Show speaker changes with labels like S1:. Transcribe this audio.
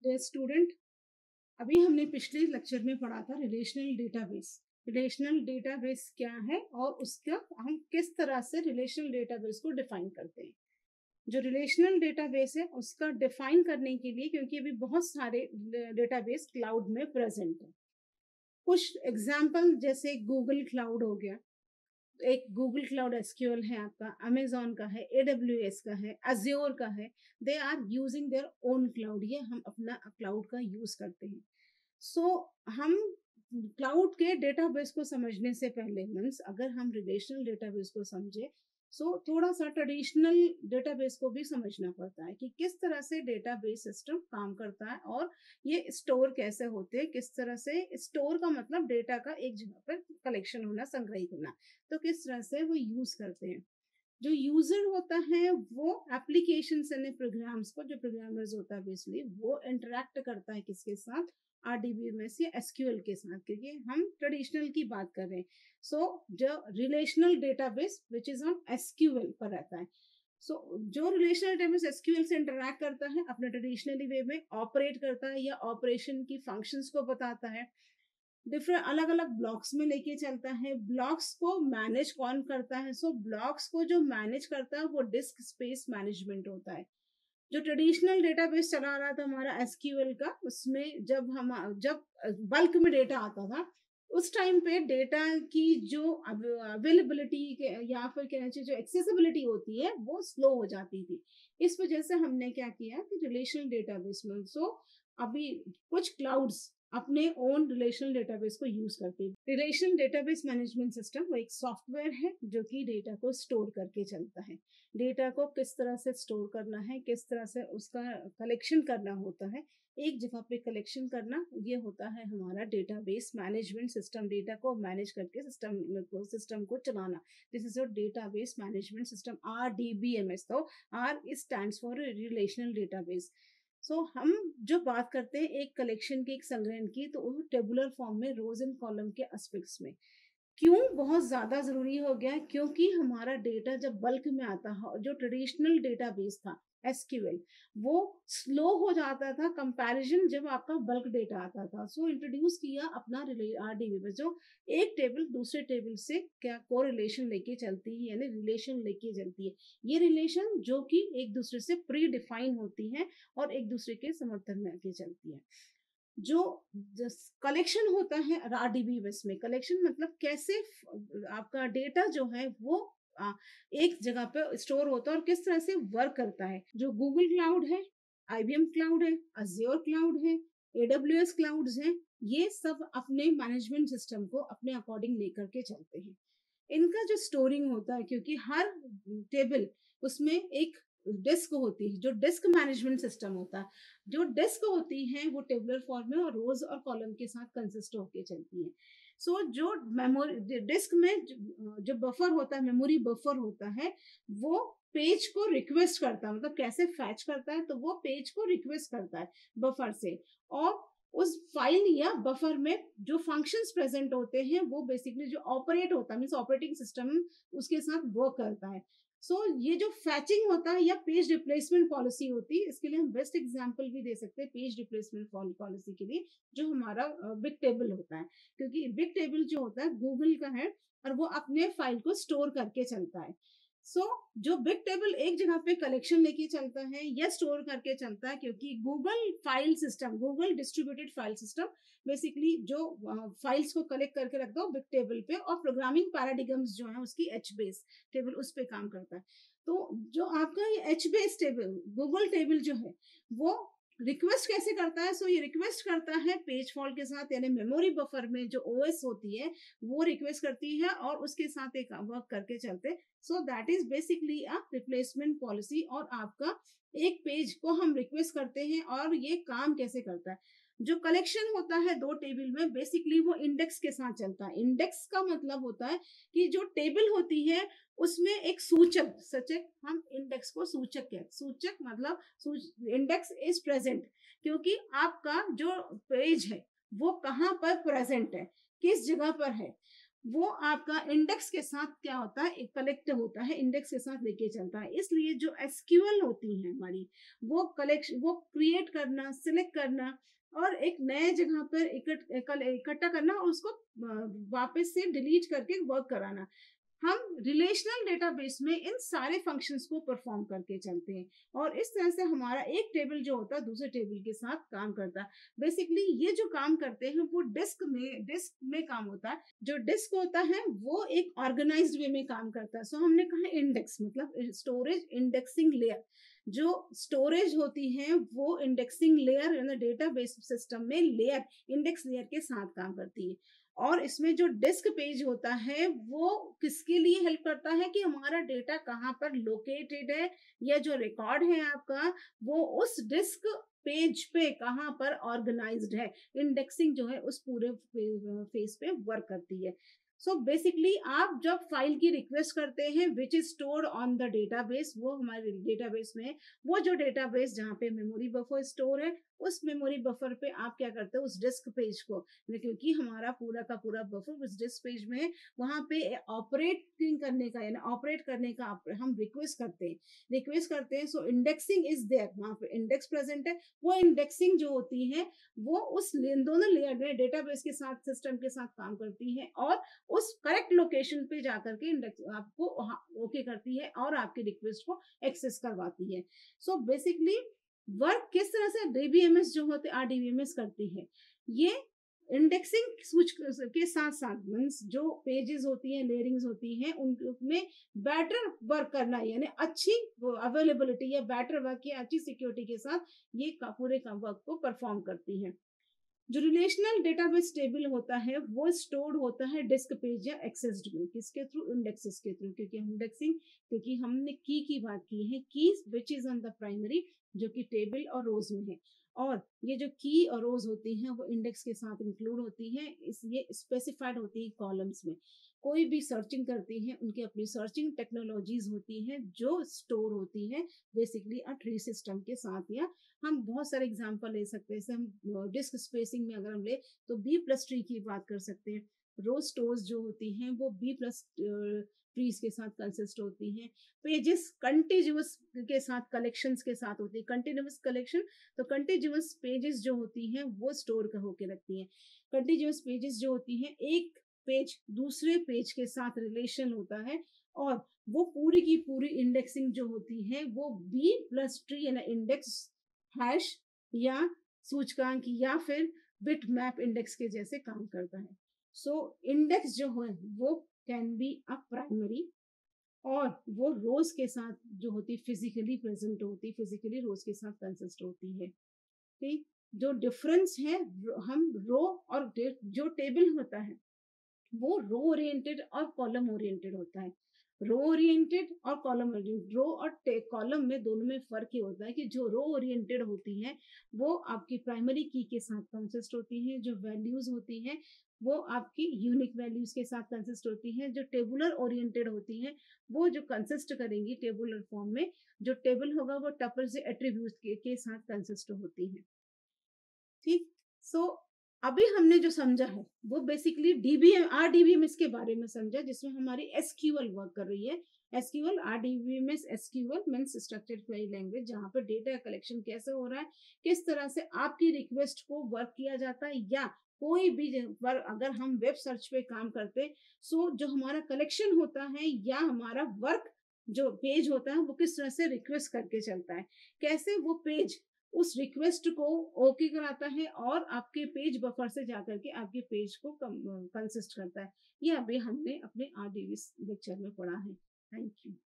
S1: Dear student, अभी हमने पिछले लेक्चर में पढ़ा था रिलेशनल डेटाबेस। रिलेशनल डेटाबेस क्या है और उसका हम किस तरह से रिलेशनल डेटाबेस को डिफाइन करते हैं। जो रिलेशनल डेटाबेस है उसका डिफाइन करने के लिए, क्योंकि अभी बहुत सारे डेटाबेस क्लाउड में प्रेजेंट है। कुछ एग्जाम्पल जैसे गूगल क्लाउड हो गया, एक गूगल क्लाउड एसक्यूएल है आपका, अमेजोन का है, एडब्ल्यूएस का है, अज्योर का है। They are using their own cloud, ये हम अपना क्लाउड का यूज करते हैं। हम क्लाउड के डेटाबेस को समझने से पहले, मीन्स अगर हम रिलेशनल डेटाबेस को समझे, थोड़ा सा ट्रेडिशनल डेटाबेस को भी समझना पड़ता है कि किस तरह से डेटाबेस सिस्टम काम करता है और ये स्टोर कैसे होते हैं, किस तरह से स्टोर का मतलब डेटा का एक जगह पर कलेक्शन होना, संग्रहित होना, तो किस तरह से वो यूज करते हैं। जो यूजर होता है वो एप्लीकेशन यानी प्रोग्राम्स को, जो प्रोग्रामर्स होता है बेसिकली, वो इंटरेक्ट करता है किसके साथ, आरडीबीएमएस या एसक्यूएल के साथ, क्योंकि हम ट्रेडिशनल की बात कर रहे हैं। जो relational database which is on SQL पर रहता है। जो रिलेशनल डेटाबेस एसक्यूएल से इंटरेक्ट करता है, अपने ट्रेडिशनली वे में ऑपरेट करता है या ऑपरेशन की फंक्शंस को बताता है, डिफरेंट अलग अलग ब्लॉक्स में लेके चलता है। ब्लॉक्स को मैनेज कौन करता है? ब्लॉक्स को जो मैनेज करता है वो डिस्क स्पेस मैनेजमेंट होता है। जो ट्रेडिशनल डेटाबेस चला रहा था हमारा एसक्यूएल का, उसमें जब बल्क में डेटा आता था, उस टाइम पे डेटा की जो अवेलेबिलिटी या फिर कहना चाहिए जो एक्सेसिबिलिटी होती है वो स्लो हो जाती थी। इस वजह से हमने क्या किया कि रिलेशनल डेटाबेस में अभी कुछ क्लाउड्स अपने ओन रिलेशनल डेटाबेस को यूज करते हैं। रिलेशनल डेटाबेस मैनेजमेंट सिस्टम वो एक सॉफ्टवेयर है जो कि डेटा को स्टोर करके चलता है। डेटा को किस तरह से स्टोर करना है, किस तरह से उसका कलेक्शन करना होता है, एक जगह पे कलेक्शन करना, ये होता है हमारा डेटाबेस मैनेजमेंट सिस्टम। डेटा को मैनेज करके सिस्टम को चलाना, this is your database management system, RDBMS। तो R stands for relational database. हम जो बात करते हैं एक कलेक्शन की, एक संग्रहण की, तो वो टेबुलर फॉर्म में, रोज एंड कॉलम के एस्पेक्ट्स में। क्यों बहुत ज्यादा जरूरी हो गया? क्योंकि हमारा डेटा जब बल्क में आता है, जो ट्रेडिशनल डेटाबेस था एसक्यूएल, वो स्लो हो जाता था कंपैरिजन जब आपका बल्क डेटा आता था। इंट्रोड्यूस किया अपना आरडीबीएमएस, जो एक टेबल दूसरे टेबल से क्या कोरिलेशन लेके चलती है, यानी रिलेशन लेके चलती है। ये रिलेशन जो कि एक दूसरे से प्री डिफाइन होती है और एक दूसरे के समर्थन में आके चलती है। जो कलेक्शन होता है आरडीबीएमएस में, कलेक्शन मतलब कैसे आपका डेटा जो है वो एक जगह पे स्टोर होता है और किस तरह से वर्क करता है। जो गूगल क्लाउड है, आईबीएम क्लाउड है, अज्योर क्लाउड है, एडब्ल्यूएस क्लाउड्स हैं, ये सब अपने मैनेजमेंट सिस्टम को अपने अकॉर्डिंग लेकर के चलते हैं। इनका जो स्टोरिंग होता है, क्योंकि हर टेबल उसमें एक डिस्क होती है, जो डिस्क मैनेजमेंट सिस्टम होता है, जो डिस्क होती है वो टेबुलर फॉर्म में और रोज और कॉलम के साथ कंसिस्ट होके चलती है। जो मेमोरी डिस्क में जो बफर होता है, मेमोरी बफर होता है, वो पेज को रिक्वेस्ट करता है, मतलब कैसे फैच करता है, तो वो पेज को रिक्वेस्ट करता है बफर से, और उस फाइल या बफर में जो फंक्शंस प्रेजेंट होते हैं वो बेसिकली जो ऑपरेट होता है, मींस ऑपरेटिंग सिस्टम उसके साथ वर्क करता है। ये जो फैचिंग होता है या पेज रिप्लेसमेंट पॉलिसी होती है, इसके लिए हम बेस्ट एग्जांपल भी दे सकते हैं पेज रिप्लेसमेंट पॉलिसी के लिए, जो हमारा बिग टेबल होता है। क्योंकि बिग टेबल जो होता है गूगल का है और वो अपने फाइल को स्टोर करके चलता है। जो बिग टेबल एक जगह पे कलेक्शन लेके चलता है या स्टोर करके चलता है, क्योंकि Google file system, Google distributed file system basically जो फाइल्स को कलेक्ट करके रखता है बिग टेबल पे, और प्रोग्रामिंग पैराडिगम्स जो है उसकी एच बेस टेबल उस पे काम करता है। तो जो आपका ये H base table, Google table जो है, वो रिक्वेस्ट कैसे करता है? ये रिक्वेस्ट करता है पेज फॉल्ट के साथ, यानी मेमोरी बफर में जो ओएस होती है वो रिक्वेस्ट करती है और उसके साथ एक वर्क करके चलते। That is basically a replacement policy. और आपका एक पेज को हम रिक्वेस्ट करते हैं, और ये काम कैसे करता है? जो कलेक्शन होता है दो टेबल में, बेसिकली वो इंडेक्स के साथ चलता है। इंडेक्स का मतलब होता है कि जो टेबल होती है उसमें एक सूचक हम इंडेक्स को सूचक कहते हैं। सूचक मतलब इंडेक्स इज प्रेजेंट, क्योंकि आपका जो पेज है वो कहाँ पर प्रेजेंट है, किस जगह पर है। वो आपका इंडेक्स के साथ क्या होता है, एक कलेक्ट होता है, इंडेक्स के साथ लेके चलता है। इसलिए जो एसक्यूएल होती है हमारी, वो कलेक्शन, वो क्रिएट करना, सिलेक्ट करना और एक नए जगह पर इकट्ठा करना और उसको वापस से डिलीट करके वर्क कराना, हम रिलेशनल डेटाबेस में इन सारे फंक्शंस को परफॉर्म करके चलते हैं। और इस तरह से हमारा एक टेबल जो होता है दूसरे टेबल के साथ काम करता है। बेसिकली ये जो काम करते हैं वो डिस्क में काम होता है। जो डिस्क होता है वो एक ऑर्गेनाइज्ड वे में काम करता है। सो हमने कहा इंडेक्स मतलब स्टोरेज इंडेक्सिंग लेयर। जो स्टोरेज होती है वो इंडेक्सिंग लेयर डेटाबेस सिस्टम में लेयर, इंडेक्स लेयर के साथ काम करती है। और इसमें जो डिस्क पेज होता है वो किसके लिए हेल्प करता है कि हमारा डेटा कहाँ पर लोकेटेड है, या जो रिकॉर्ड है आपका वो उस डिस्क पेज पे कहाँ पर ऑर्गेनाइज्ड है। इंडेक्सिंग जो है उस पूरे फेस पे वर्क करती है। सो बेसिकली आप जब फाइल की रिक्वेस्ट करते हैं which is stored on the database, वो हमारे डेटाबेस में, वो जो डेटाबेस जहाँ पे मेमोरी बफर स्टोर है उस मेमोरी बफर पे आप क्या करते हो, उस डिस्क पेज को, क्योंकि हमारा पूरा का पूरा बफर उस डिस्क पेज में है, वहां पे ऑपरेटिंग करने का यानी ऑपरेट करने का हम रिक्वेस्ट करते हैं। सो इंडेक्सिंग इज देयर, वहां पे इंडेक्स प्रेजेंट है। वो इंडेक्सिंग जो होती है वो उस दोनों लेयर में डेटाबेस के साथ, सिस्टम के साथ काम करती है और उस करेक्ट लोकेशन पे जाकर के इंडेक्स आपको ओके करती है और आपकी रिक्वेस्ट को एक्सेस करवाती है। सो बेसिकली वर्क किस तरह से डीबीएमएस जो होते आरडीबीएमएस करती है, ये इंडेक्सिंग स्विच के साथ साथ मीन्स जो पेजेस होती हैं, लेयरिंग्स होती हैं, उनमें बेटर वर्क करना यानी अच्छी अवेलेबिलिटी या बेटर वर्क या अच्छी सिक्योरिटी के साथ ये पूरे वर्क को परफॉर्म करती है। जो रिलेशनल डेटाबेस टेबल होता है वो स्टोर्ड होता है डिस्क पेज या एक्सेस्ड में, किसके थ्रू, इंडेक्सेस के थ्रू, क्योंकि इंडेक्सिंग, क्योंकि हमने की बात की है, keys which is on the primary, जो कि टेबल और रोज में है। और ये जो की और रोज होती हैं वो इंडेक्स के साथ इंक्लूड होती हैं, इसलिए स्पेसिफाइड होती है कॉलम्स में। कोई भी सर्चिंग करती है उनकी अपनी सर्चिंग टेक्नोलॉजीज होती हैं जो स्टोर होती है बेसिकली अ ट्री सिस्टम के साथ। या हम बहुत सारे एग्जांपल ले सकते हैं, जैसे हम डिस्क स्पेसिंग में अगर हम ले तो बी प्लस ट्री की बात कर सकते हैं। रो स्टोर्स जो होती हैं वो बी प्लस ट्रीज के साथ कंसिस्ट होती हैं। पेजेस कंटिन्यूअस के साथ, कलेक्शंस के साथ होती है, कंटिन्यूअस कलेक्शन, तो कंटिन्यूअस पेजेस जो होती हैं वो स्टोर होके रखती हैं। कंटिन्यूअस पेजेस जो होती हैं एक पेज दूसरे पेज के साथ रिलेशन होता है, और वो पूरी की पूरी इंडेक्सिंग जो होती है वो बी प्लस ट्री यानी इंडेक्स हैश या सूचकांक या फिर बिट मैप इंडेक्स के जैसे काम करता है। सो इंडेक्स जो है वो कैन बी अ प्राइमरी, और वो रोज के साथ जो होती फिजिकली प्रेजेंट होती, फिजिकली रोज के साथ कंसिस्ट होती है। ठीक, जो डिफरेंस है, हम रो और जो टेबल होता है वो रो ओरिएंटेड और कॉलम ओरिएंटेड होता है। रो ओरिएंटेड और कॉलम ओरिएंटेड, रो और कॉलम में दोनों में फर्क ये होता है कि जो रो ओरिएंटेड होती है वो आपकी प्राइमरी की के साथ कंसिस्ट होती है, जो वैल्यूज होती हैं वो आपकी यूनिक वैल्यूज के साथ कंसिस्ट होती हैं। जो टेबुलर ओरिएंटेड होती हैं वो जो कंसिस्ट करेंगी टेबुलर फॉर्म में, जो टेबल होगा वो टपल से एट्रीब्यूट के साथ कंसिस्ट होती है। ठीक, सो अभी हमने जो समझा है वो बेसिकली डीबीएम आरडीबीएमएस के बारे में समझा, जिसमें हमारी एसक्यूएल वर्क कर रही है। SQL RDBMS, SQL means structured query language, जहां पर डेटा कलेक्शन कैसे हो रहा है, किस तरह से आपकी रिक्वेस्ट को वर्क किया जाता है, या कोई भी पर अगर हम वेब सर्च पे काम करते, सो जो हमारा कलेक्शन होता है या हमारा वर्क जो पेज होता है वो किस तरह से रिक्वेस्ट करके चलता है, कैसे वो पेज उस रिक्वेस्ट को ओके कराता है और आपके पेज बफर से जाकर के आपके पेज को कंसिस्ट करता है। ये अभी हमने अपने आरडीबी लेक्चर में पढ़ा है। Thank you.